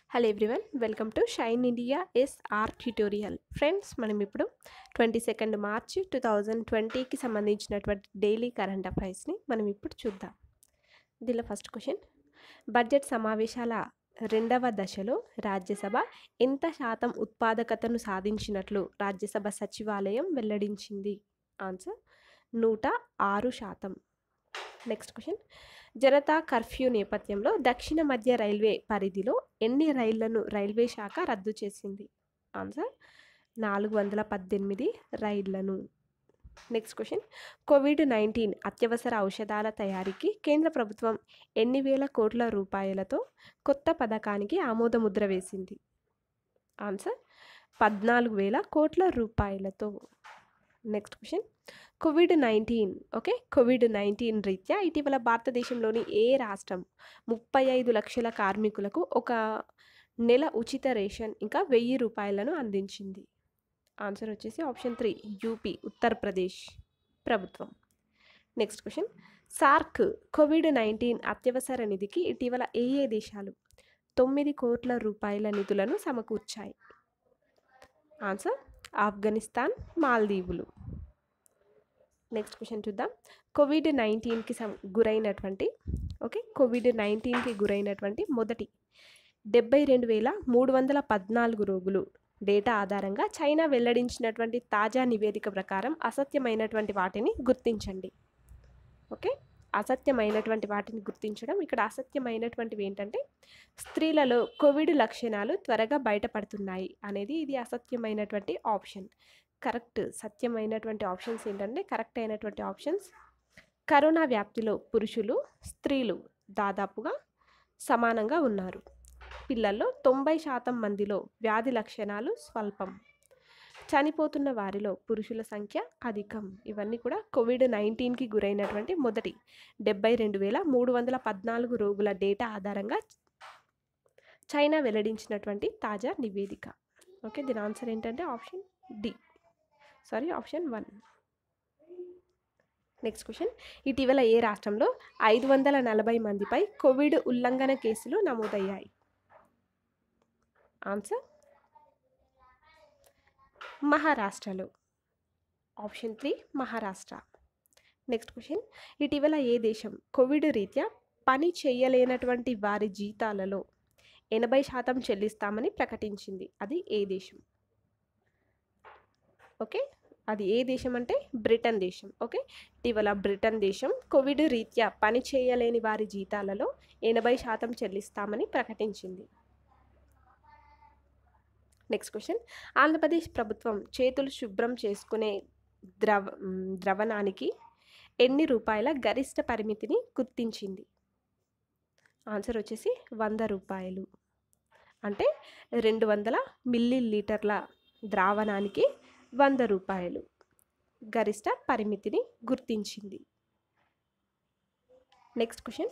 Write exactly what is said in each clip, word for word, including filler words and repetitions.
Hello everyone, welcome to Shine India SR tutorial. Friends, మనం ఇప్పుడు twenty second March two thousand ట్వంటీకి సంబంధించినటువంటి daily current అఫైర్స్ని మనం ఇప్పుడు చూద్దాం. దీనిలో ఫస్ట్ క్వశ్చన్: బడ్జెట్ సమావేశాల రెండవ దశలో రాజ్యసభ ఎంత శాతం ఉత్పాదకతను సాధించినట్లు రాజ్యసభ సచివాలయం వెల్లడించింది? ఆన్సర్: నూట ఆరు శాతం. నెక్స్ట్ క్వశ్చన్: జనతా కర్ఫ్యూ నేపథ్యంలో దక్షిణ మధ్య రైల్వే పరిధిలో ఎన్ని రైళ్లను రైల్వే శాఖ రద్దు చేసింది? ఆన్సర్: నాలుగు వందల పద్దెనిమిది రైళ్లను. నెక్స్ట్ క్వశ్చన్: కోవిడ్ నైన్టీన్ అత్యవసర ఔషధాల తయారీకి కేంద్ర ప్రభుత్వం ఎన్ని వేల కోట్ల రూపాయలతో కొత్త పథకానికి ఆమోదముద్ర వేసింది? ఆన్సర్: పద్నాలుగు వేల కోట్ల రూపాయలతో. Next question: COVID nineteen okay COVID nineteen రీత్యా ఇటీవల భారతదేశంలోని ఏ రాష్ట్రం ముప్పై ఐదు లక్షల కార్మికులకు ఒక నెల ఉచిత రేషన్ ఇంకా వెయ్యి రూపాయలను అందించింది? ఆన్సర్ వచ్చేసి ఆప్షన్ త్రీ, యూపీ, ఉత్తరప్రదేశ్ ప్రభుత్వం. Next question: SAARC COVID nineteen అత్యవసర నిధికి ఇటీవల ఏ ఏ దేశాలు తొమ్మిది కోట్ల రూపాయల నిధులను సమకూర్చాయి? ఆన్సర్: ఆఫ్ఘనిస్తాన్, మాల్దీవులు. నెక్స్ట్ క్వశ్చన్ చూద్దాం. కోవిడ్ నైన్టీన్కి సం గురైనటువంటి ఓకే కోవిడ్ నైన్టీన్కి గురైనటువంటి మొదటి డెబ్బై రెండు వేల మూడు వందల పద్నాలుగు రోగులు డేటా ఆధారంగా చైనా వెల్లడించినటువంటి తాజా నివేదిక ప్రకారం అసత్యమైనటువంటి వాటిని గుర్తించండి. ఓకే అసత్యమైనటువంటి వాటిని గుర్తించడం. ఇక్కడ అసత్యమైనటువంటివి ఏంటంటే స్త్రీలలో కోవిడ్ లక్షణాలు త్వరగా బయటపడుతున్నాయి అనేది ఇది అసత్యమైనటువంటి ఆప్షన్. కరెక్ట్ సత్యమైనటువంటి ఆప్షన్స్ ఏంటంటే కరెక్ట్ అయినటువంటి ఆప్షన్స్: కరోనా వ్యాప్తిలో పురుషులు స్త్రీలు దాదాపుగా సమానంగా ఉన్నారు. పిల్లల్లో తొంభై శాతం మందిలో వ్యాధి లక్షణాలు స్వల్పం. చనిపోతున్న వారిలో పురుషుల సంఖ్య అధికం. ఇవన్నీ కూడా కోవిడ్ నైన్టీన్కి గురైనటువంటి మొదటి డెబ్బై రెండు వేల మూడు వందల పద్నాలుగు రోగుల డేటా ఆధారంగా చైనా వెల్లడించినటువంటి తాజా నివేదిక. ఓకే దీని ఆన్సర్ ఏంటంటే option D sorry option one. Next question: ఇటీవల ఏ రాష్ట్రంలో ఐదు వందల నలభై మందిపై కోవిడ్ ఉల్లంఘన కేసులు నమోదయ్యాయి? ఆన్సర్: మహారాష్ట్రలో. Option three, Maharashtra. Next question: ఇటీవల ఏ దేశం కోవిడ్ రీత్యా పని చేయలేనటువంటి వారి జీతాలలో ఎనభై శాతం చెల్లిస్తామని ప్రకటించింది? అది ఏ దేశం? ఓకే అది ఏ దేశం అంటే బ్రిటన్ దేశం. ఓకే ఇటీవల బ్రిటన్ దేశం కోవిడ్ రీత్యా పని చేయలేని వారి జీతాలలో ఎనభై శాతం చెల్లిస్తామని ప్రకటించింది. నెక్స్ట్ క్వశ్చన్: ఆంధ్రప్రదేశ్ ప్రభుత్వం చేతులు శుభ్రం చేసుకునే ద్రవ ద్రవణానికి ఎన్ని రూపాయల గరిష్ట పరిమితిని గుర్తించింది? ఆన్సర్ వచ్చేసి వంద రూపాయలు. అంటే రెండు వందల మిల్లీ లీటర్ల ద్రావణానికి వంద రూపాయలు గరిష్ట పరిమితిని గుర్తించింది. నెక్స్ట్ క్వశ్చన్: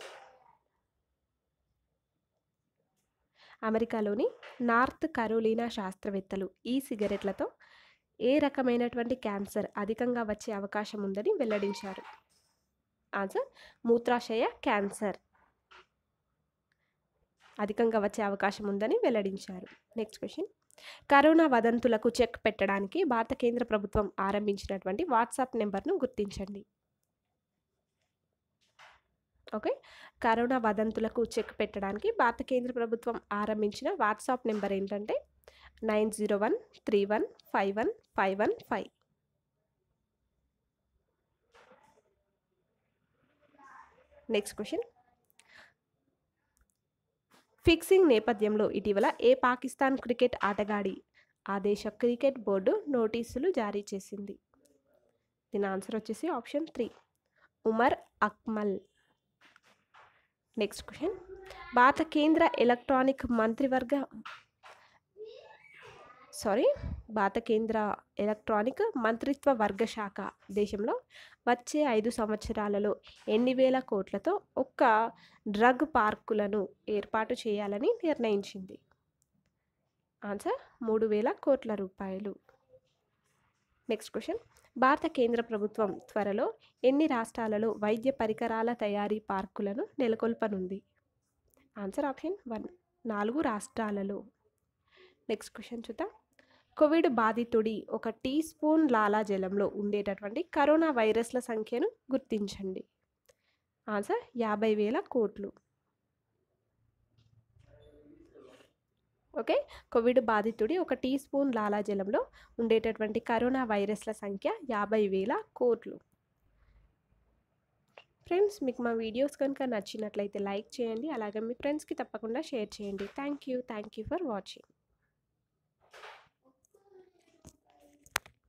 అమెరికాలోని నార్త్ కరోలినా శాస్త్రవేత్తలు ఈ సిగరెట్లతో ఏ రకమైనటువంటి క్యాన్సర్ అధికంగా వచ్చే అవకాశం ఉందని వెల్లడించారు? ఆన్సర్: మూత్రాశయ క్యాన్సర్ అధికంగా వచ్చే అవకాశం ఉందని వెల్లడించారు. నెక్స్ట్ క్వశ్చన్: కరోనా వదంతులకు చెక్ పెట్టడానికి భారత కేంద్ర ప్రభుత్వం ఆరంభించినటువంటి వాట్సాప్ నెంబర్ను గుర్తించండి. ఓకే కరోనా వదంతులకు చెక్ పెట్టడానికి భారత కేంద్ర ప్రభుత్వం ఆరంభించిన వాట్సాప్ నెంబర్ ఏంటంటే nine zero one three one five one five one five. Next question: fixing నేపథ్యంలో ఇటీవల ఏ పాకిస్తాన్ క్రికెట్ ఆటగాడి ఆ దేశ క్రికెట్ బోర్డు నోటీసులు జారీ చేసింది? దీని ఆన్సర్ వచ్చేసి option three, Umar Akmal. Next question: భారత కేంద్ర ఎలక్ట్రానిక్ మంత్రివర్గ సారీ భారత కేంద్ర ఎలక్ట్రానిక్ మంత్రిత్వ వర్గ శాఖ దేశంలో వచ్చే ఐదు సంవత్సరాలలో ఎన్ని వేల కోట్లతో ఒక్క డ్రగ్ పార్కులను ఏర్పాటు చేయాలని నిర్ణయించింది? ఆన్సర్: మూడు వేల కోట్ల రూపాయలు. నెక్స్ట్ క్వశ్చన్: భారత కేంద్ర ప్రభుత్వం త్వరలో ఎన్ని రాష్ట్రాలలో వైద్య పరికరాల తయారీ పార్కులను నెలకొల్పనుంది? ఆన్సర్ ఆప్షన్ వన్, నాలుగు రాష్ట్రాలలో. నెక్స్ట్ క్వశ్చన్ చూద్దాం. కోవిడ్ బాధితుడి ఒక టీ స్పూన్ లాలాజలంలో ఉండేటటువంటి కరోనా వైరస్ల సంఖ్యను గుర్తించండి. ఆన్సర్ యాభై వేల కోట్లు. ఓకే, కోవిడ్ బాధితుడి ఒక టీ స్పూన్ లాలాజలంలో ఉండేటటువంటి కరోనా వైరస్ల సంఖ్య యాభై వేల కోట్లు. ఫ్రెండ్స్, మీకు మా వీడియోస్ కనుక నచ్చినట్లయితే లైక్ చేయండి, అలాగే మీ ఫ్రెండ్స్కి తప్పకుండా షేర్ చేయండి. Thank you thank you for watching.